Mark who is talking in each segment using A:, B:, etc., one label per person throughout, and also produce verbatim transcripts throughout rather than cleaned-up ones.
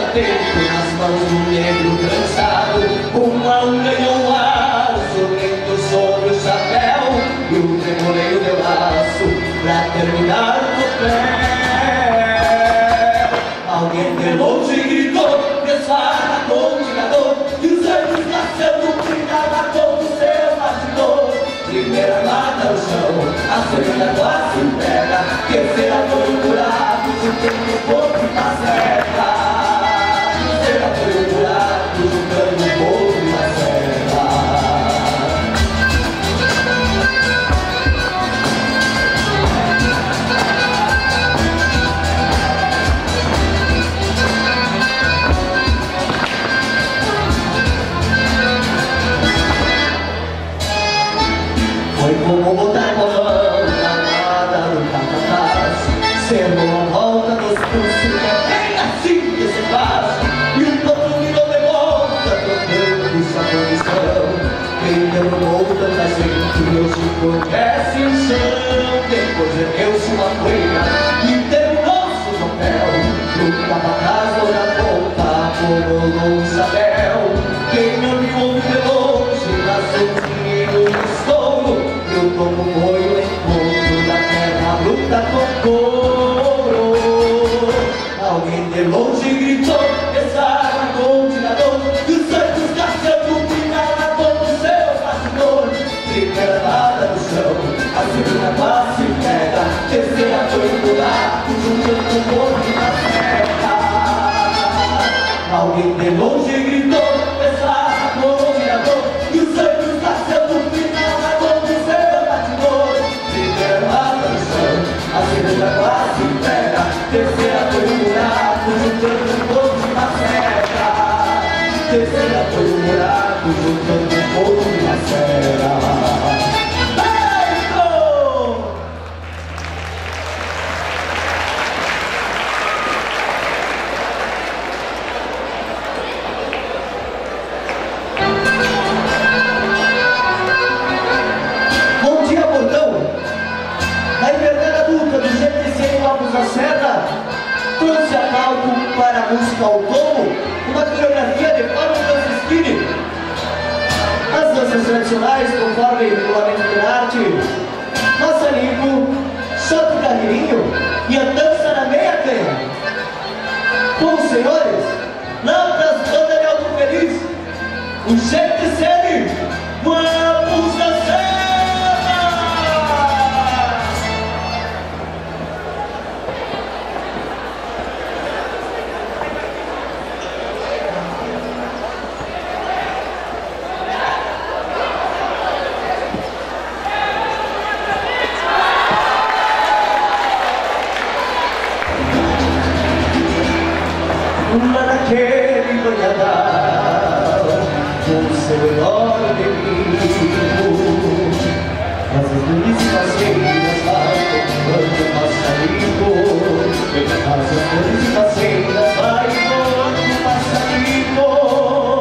A: tempo nas mãos do negro cansado. Uma um ganhou um aço, dentro sobre o chapéu, e o tremoleiro deu laço pra terminar o papel. Alguém de longe gritou, desfara continuador, e os anos nascendo brindava como seu bastidor. Primeira mata no chão, a segunda quase entrega, terceira foi um buraco, juntando um pouco e uma serra. Terceira foi um buraco, juntando um pouco e uma serra. Foi como botar colão na nada no capataz, sendo a volta dos pulsos, é bem assim que se faz. E o povo virou de volta, trocando o chapéu de chão. Quem derrubou tanta gente, hoje conhece o chão. Depois ergueu-se uma poeira e terminou-se o chapéu. No capataz ou na ponta, colou um chapéu. Quem não viu ouve de longe, nasceu um dinheiro no estouro. Como foi o encontro da terra bruta com couro. Alguém de longe gritou, desarma continuador, e os santos caçando brilhava como seu bastidor. Primeira nada no chão, a segunda quase pega, terceira foi um buraco, juntando um pouco na terra. Alguém de longe gritou, desarma continuador, e os santos caçando brilhava como seu. A segunda quase pega, terceira foi um buraco, juntando um pouco de uma serra. Terceira foi um buraco, juntando um pouco de uma serra. Bom dia, Bordão! Na liberdade adulta do G T C em Lopes da Serra, trouxe a palco para a música ao tomo uma coreografia de Paulo Francisquini. As danças tradicionais, conforme o regulamento da arte, maçanico, soco carreirinho e a dança na meia canha. Com os senhores, lá para as bandas de Alto Feliz, o G T C Lopes da Serra. Lá naquele banhadal, com seu enorme bico, fazendo visitaceiras, vai tocando passarinho. Fazendo visitaceiras, vai tocando passarinho.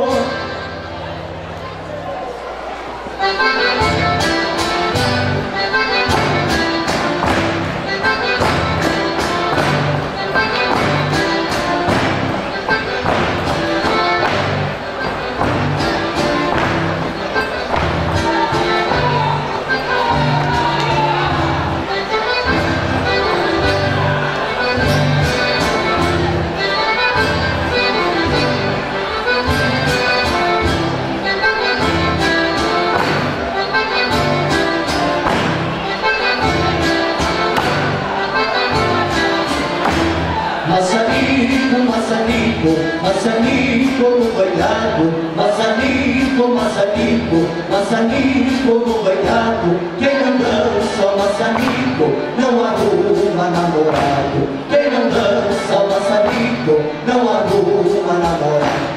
A: Maçanico, maçanico no banhado, maçanico, maçanico, maçanico no banhado. Quem não dança o maçanico não arruma namorado. Quem não dança o maçanico não arruma namorado.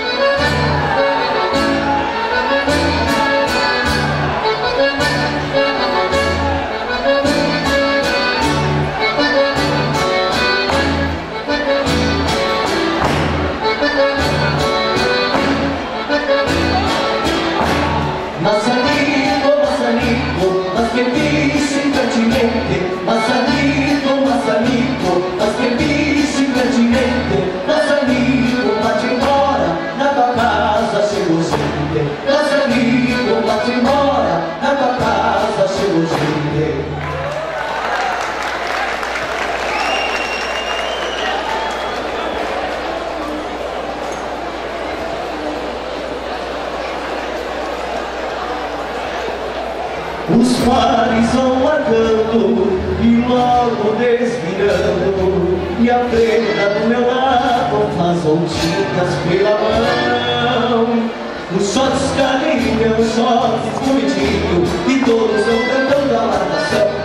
A: Maçanico, maçanico, mas que bicho impertinente. Maçanico, maçanico, mas que bicho impertinente. Maçanico, Os mares vão marcando e logo desvirando, e a prenda do meu lado faz voltinhas pela mão. Os shots caminham, os shots bonitinho, e todos vão cantando a marcação.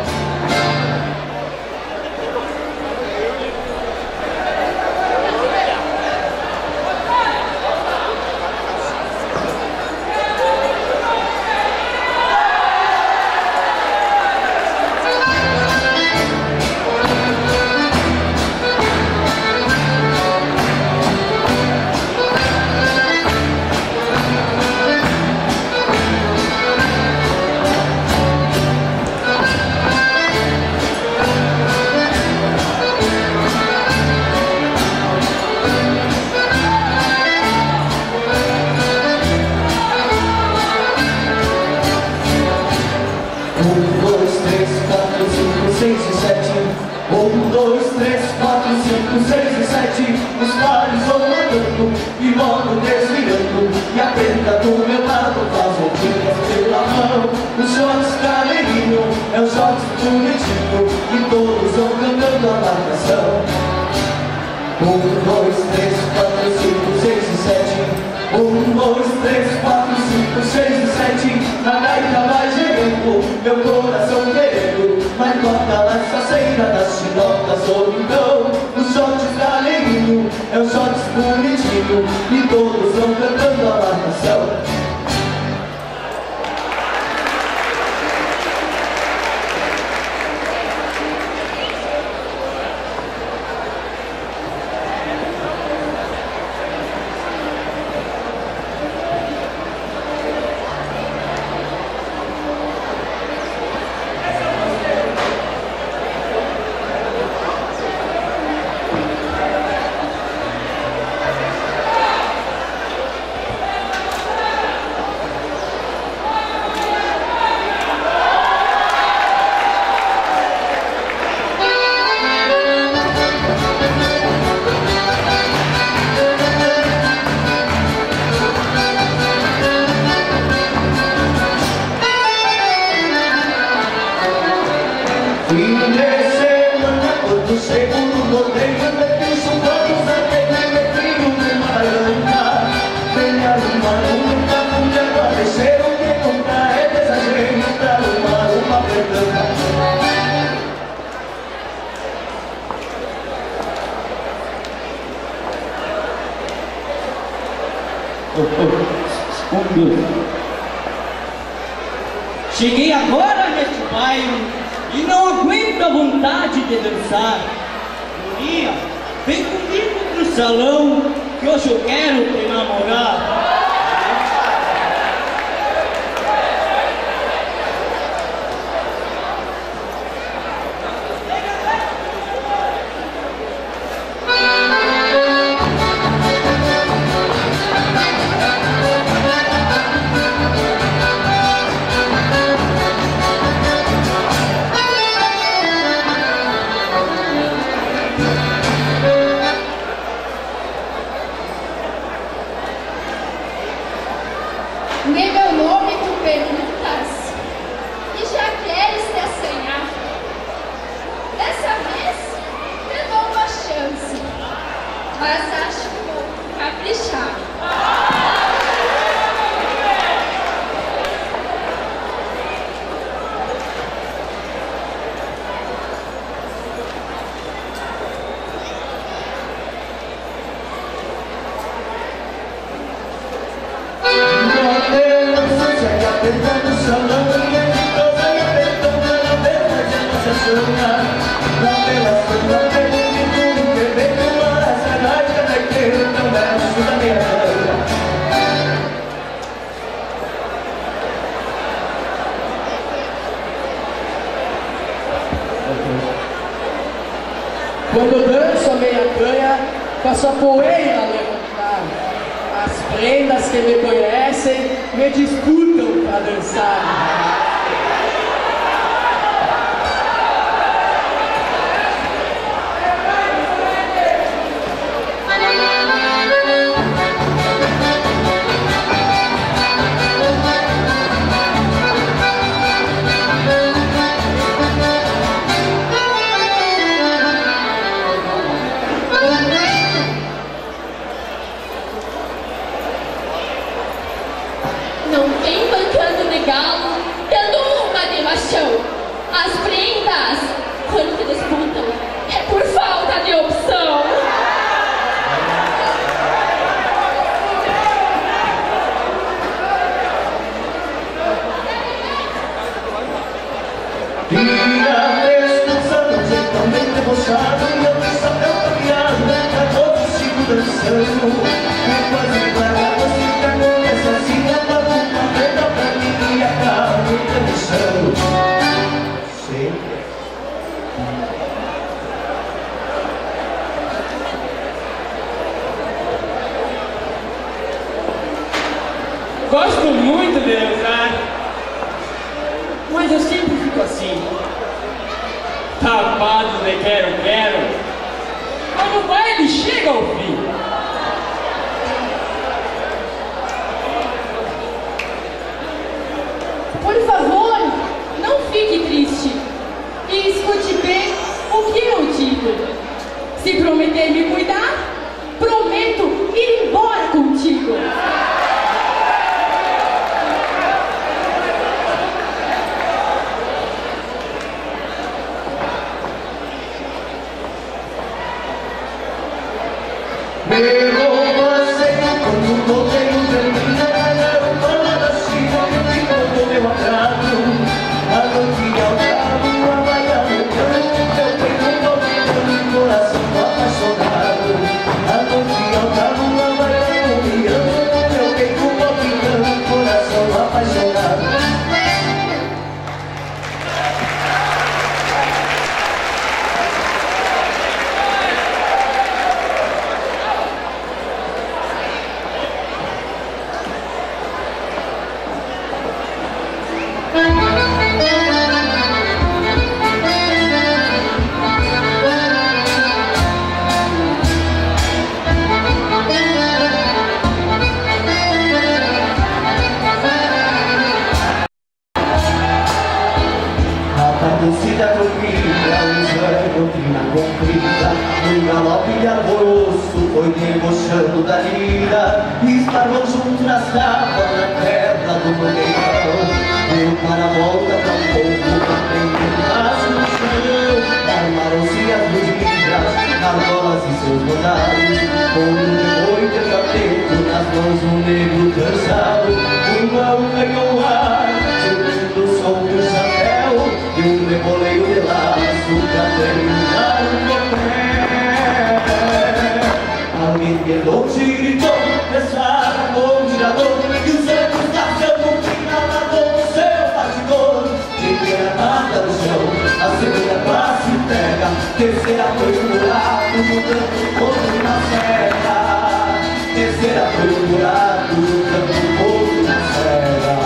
A: Um, dois, três, quatro, cinco, seis e sete. Os mares vão andando e logo desvirando, e a prenda do meu lado faz voltinhas pela mão. Os shots carinho, é o shot bonitinho, e todos vão cantando a marcação. Um, dois, três, quatro, cinco, seis e sete. Um, dois, três, quatro, cinco, seis e sete. A gaita vai gemendo, meu coração querendo, mas toca lá faceira das chinotas, solidão. Os shots galerinho, é o shots bonitinho, e todos vão cantando a marcação. Fim de semana, quando chego no rodeio, definiço vamos até o metrinho de Maranhá. Vem arrumar muita mulher pra descer, o que nunca é desajeito pra arrumar uma perdança.
B: Cheguei agora neste baile e não aguento a vontade de dançar. Guria, vem comigo pro salão, que hoje eu quero te namorar.
C: Nem meu nome tu perguntas, e já queres te assanhar. Dessa vez te dou uma chance, mas acho que vou caprichar.
A: Apertando o salão, toda e apertando ela vem fazendo essa sonha. Na relação da pergunta e tudo que vem com uma essa gaita vai ter tão verso da minha vida.
D: Quando danço a meia canha, faço a poeira levantar. As prendas que me conhecem me disputam para dançar.
A: no chão. Sempre.
B: Gosto muito de dançar, mas eu sempre fico assim, tapado de quero-quero, quando o baile chega ao fim.
E: Por favor, não fique triste e escute bem o que eu digo. Se prometer me cuidar, prometo ir embora contigo.
A: Torcida dormida, usando doutrina comprida, um galope de alvoroço foi debochando da lira, e estarou junto na sapa, na terra do mangueirão. Deu para a volta pra um pouco, também pedaço no chão. Armaram-se as luzinhas, argolas e seus mandados, como de noite atento nas mãos um negro cansado. O baú ganhou ar, subindo o som do chapéu, e um reboleio de laço pra terminar o café. Alguém de longe gritou, pressara com o tirador, e os ecos da campo nadou no seu batidor. Primeira mata no chão, a segunda classe pega, terceira foi um buraco, jogando fogo na serra. Terceira foi um buraco, jogando fogo na serra.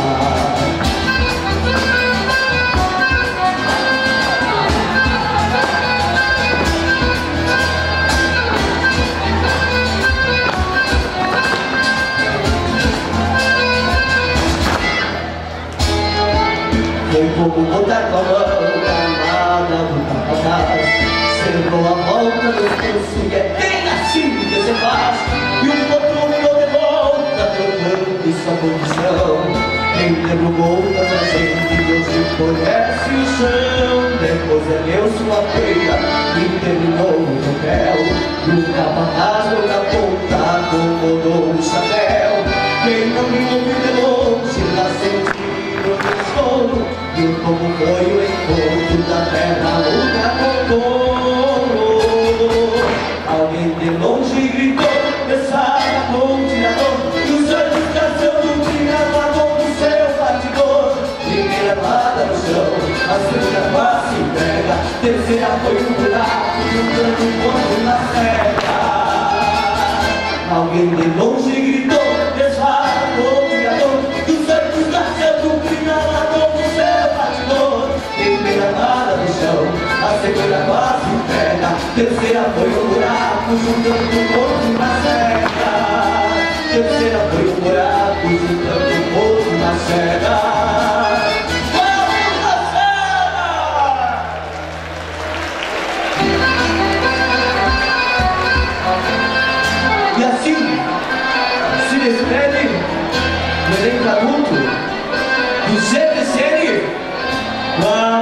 A: Foi como botar com a mão camada do capataz, cercou a volta do pulso e é bem assim que se faz. E um outro virou de volta, trocando sua condição. Quem derrubou tanta gente hoje conhece o chão. Depois ergueu sua feira e terminou o troféu. E o capataz na ponta acomodou o chapéu. Quem não me ouve de longe lá sentiu o sono. E como foi o encontro da terra luta com touro. Alguém de longe gritou, pressada com o tirador, e os anjos caçando tinha na mão do seu batidor. Primeira lada no chão, a segunda quase entrega, terceira foi um buraco, juntando um ponto na serra. Alguém de longe gritou, pressada com o tirador, e os anjos caçando tinha na mão do seu batidor. Primeira lada no chão, a segunda quase entrega, terceira foi um buraco, juntando um ponto na serra. Terceira foi um buraco, juntando um ponto na serra. Vamos na serra! E assim se despede o elenco adulto do C B C N.